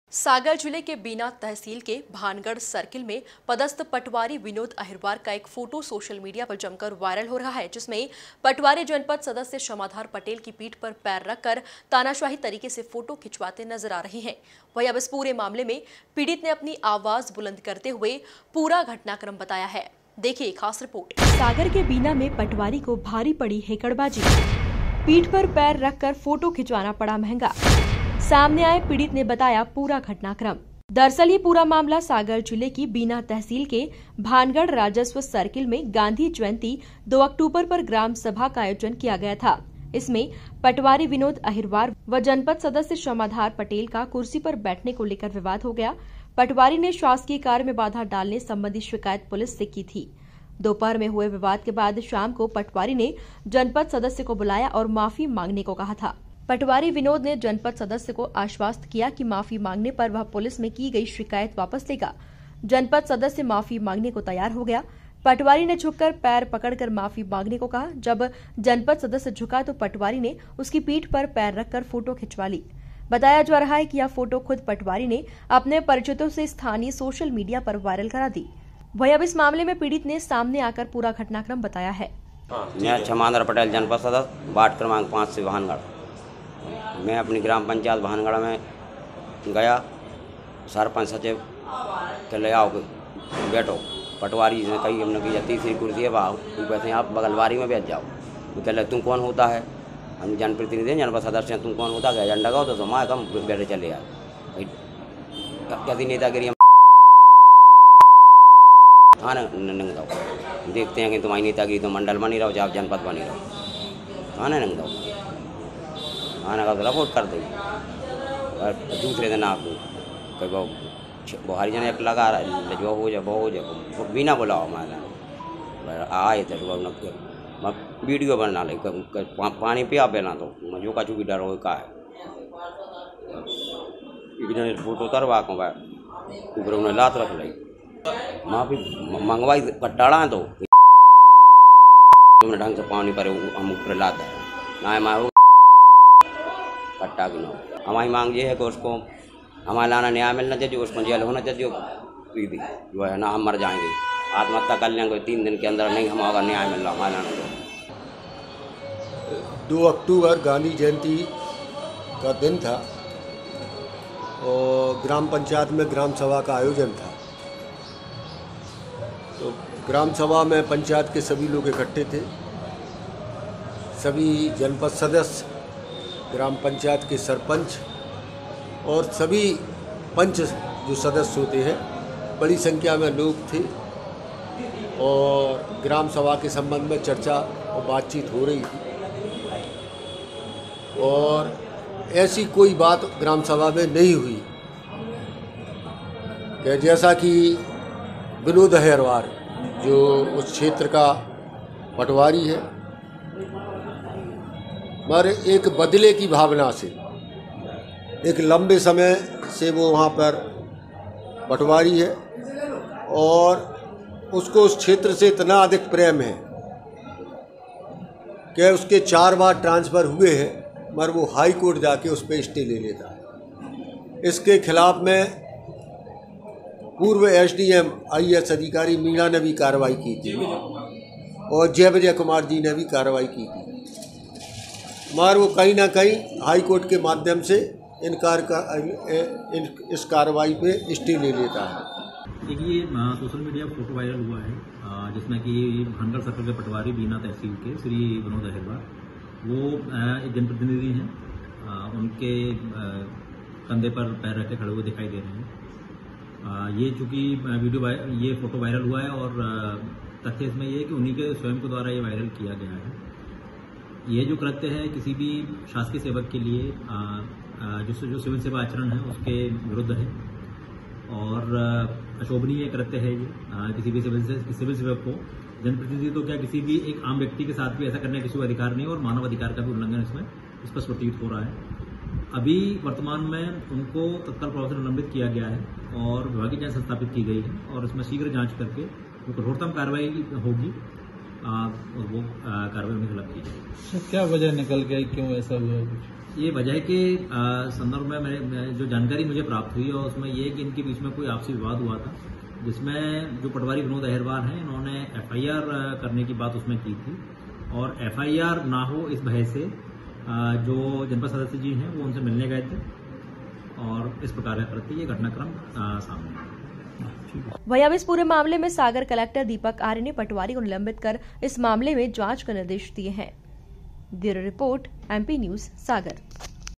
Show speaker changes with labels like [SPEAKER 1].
[SPEAKER 1] सागर जिले के बीना तहसील के भानगढ़ सर्किल में पदस्थ पटवारी विनोद अहिरवार का एक फोटो सोशल मीडिया पर जमकर वायरल हो रहा है, जिसमें पटवारी जनपद सदस्य क्षमाधार पटेल की पीठ पर पैर रखकर तानाशाही तरीके से फोटो खिंचवाते नजर आ रहे हैं। वहीं अब इस पूरे मामले में पीड़ित ने अपनी आवाज बुलंद करते हुए पूरा घटनाक्रम बताया है। देखिए खास रिपोर्ट। सागर के बीना में पटवारी को भारी पड़ी हेकड़बाजी, पीठ पर पैर रखकर फोटो खिंचवाना पड़ा महंगा। सामने आए पीड़ित ने बताया पूरा घटनाक्रम। दरअसल ये पूरा मामला सागर जिले की बीना तहसील के भानगढ़ राजस्व सर्किल में गांधी जयंती 2 अक्टूबर पर ग्राम सभा का आयोजन किया गया था। इसमें पटवारी विनोद अहिरवार व जनपद सदस्य क्षमाधार पटेल का कुर्सी पर बैठने को लेकर विवाद हो गया। पटवारी ने शासकीय कार्य में बाधा डालने संबंधी शिकायत पुलिस से की थी। दोपहर में हुए विवाद के बाद शाम को पटवारी ने जनपद सदस्य को बुलाया और माफी मांगने को कहा था। पटवारी विनोद ने जनपद सदस्य को आश्वस्त किया कि माफी मांगने पर वह पुलिस में की गई शिकायत वापस लेगा। जनपद सदस्य माफी मांगने को तैयार हो गया। पटवारी ने झुककर पैर पकड़कर माफी मांगने को कहा। जब जनपद सदस्य झुका तो पटवारी ने उसकी पीठ पर पैर रखकर फोटो खिंचवा ली। बताया जा रहा है कि यह फोटो खुद पटवारी ने अपने परिचितों से स्थानीय सोशल मीडिया पर वायरल करा दी। वहीं अब इस मामले में पीड़ित ने सामने आकर पूरा घटनाक्रम बताया है।
[SPEAKER 2] मैं क्षमाधार पटेल, जनपद सदस्य, वार्ड क्रमांक 5 से भानगढ़। मैं अपनी ग्राम पंचायत भानगढ़ में गया, सरपंच सचिव के ले आओ बैठो। पटवारी ने कही हमने की तीसरी कुर्सी है बाहर, वैसे आप बगलवारी में बैठ जाओ। तो कह तुम कौन होता है? हम जनप्रतिनिधि जनपद सदस्य हैं, तुम कौन होता है? एजेंडा का तो मैं कम बैठे चले आए। कैसी नेतागिरी थाना नंग दो, देखते हैं कि तुम्हारी नेतागिरी तो मंडल बनी रहो चाहे जनपद बनी रहो। थाना नंग दो, थाना का तो रिपोर्ट कर देगी। और दूसरे दिन आप बुहारी जन एक लगा जो हो जाए बिना बुलाओ हमारा आए थे तो वीडियो बना ले पानी पिया पहना तो जो का चूकी डर हो का है फोटो उतरवा को ऊपर उन्हें लात रख ली। माफी मंगवाई कट्टाड़ा तो तुमने ढंग से पानी पर हम ऊपर लाते हैं ना माँ कट्टा की ना। हमारी मांग ये है कि उसको हमारा लाना न्याय मिलना चाहिए, उसको जेल होना चाहिए। दीदी जो है ना हम मर जाएंगे, आत्महत्या कर लेंगे 3 दिन के अंदर, नहीं हम अगर न्याय मिल रहा हमारा लाना।
[SPEAKER 3] 2 अक्टूबर गांधी जयंती का दिन था और ग्राम पंचायत में ग्राम सभा का आयोजन था। तो ग्राम सभा में पंचायत के सभी लोग इकट्ठे थे। सभी जनपद सदस्य, ग्राम पंचायत के सरपंच और सभी पंच जो सदस्य होते हैं, बड़ी संख्या में लोग थे और ग्राम सभा के संबंध में चर्चा और बातचीत हो रही थी। और ऐसी कोई बात ग्राम सभा में नहीं हुई कि जैसा कि विनोद अहिरवार जो उस क्षेत्र का पटवारी है, मगर एक बदले की भावना से एक लंबे समय से वो वहाँ पर पटवारी है और उसको उस क्षेत्र से इतना अधिक प्रेम है कि उसके 4 बार ट्रांसफ़र हुए हैं, मगर वो हाई कोर्ट जाके उस पर स्टे ले लेता है। इसके खिलाफ में पूर्व एसडीएम आईएएस अधिकारी मीणा ने भी कार्रवाई की थी और जय विजय कुमार जी ने भी कार्रवाई की थी, मगर वो कहीं ना कहीं हाई कोर्ट के माध्यम से इस कार्रवाई पे स्टे ले लेता है।
[SPEAKER 4] एक ये सोशल मीडिया फोटो वायरल हुआ है जिसमें कि भानगढ़ सर्कल के पटवारी बीना तहसील के श्री विनोद अहिरवार, वो एक जनप्रतिनिधि हैं, उनके कंधे पर पैर रख के खड़े हुए दिखाई दे रहे हैं। ये चूँकि ये फोटो वायरल हुआ है और तथ्य इसमें ये है कि उन्हीं के स्वयं के द्वारा ये वायरल किया गया है। ये जो कृत्य है किसी भी शासकीय सेवक के लिए जो सिविल सेवा आचरण है उसके विरुद्ध है और अशोभनीय कृत्य है। ये किसी भी सिविल सेवक को, जनप्रतिनिधि तो क्या किसी भी एक आम व्यक्ति के साथ भी ऐसा करने का किसी को अधिकार नहीं और मानव अधिकार का भी उल्लंघन इसमें स्पष्ट प्रतीत हो रहा है। अभी वर्तमान में उनको तत्काल प्रभाव से निलंबित किया गया है और विभागीय जांच स्थापित की गई है और इसमें शीघ्र जांच करके कठोरतम कार्रवाई होगी और वो कार्रवाई उनके खिलाफ की जाएगी।
[SPEAKER 5] क्या वजह निकल गई, क्यों ऐसा हुआ?
[SPEAKER 4] ये वजह के संदर्भ में जो जानकारी मुझे प्राप्त हुई और उसमें ये कि इनके बीच में कोई आपसी विवाद हुआ था, जिसमें जो पटवारी विनोद अहिरवार हैं इन्होंने एफआईआर करने की बात उसमें की थी और एफआईआर ना हो इस भय से जो जनपद सदस्य जी हैं वो उनसे मिलने गए थे और इस प्रकार के प्रति ये घटनाक्रम सामने आया।
[SPEAKER 1] वहीं अब इस पूरे मामले में सागर कलेक्टर दीपक आर्य ने पटवारी को निलंबित कर इस मामले में जांच के निर्देश दिए हैं। ब्यूरो रिपोर्ट, MP न्यूज, सागर।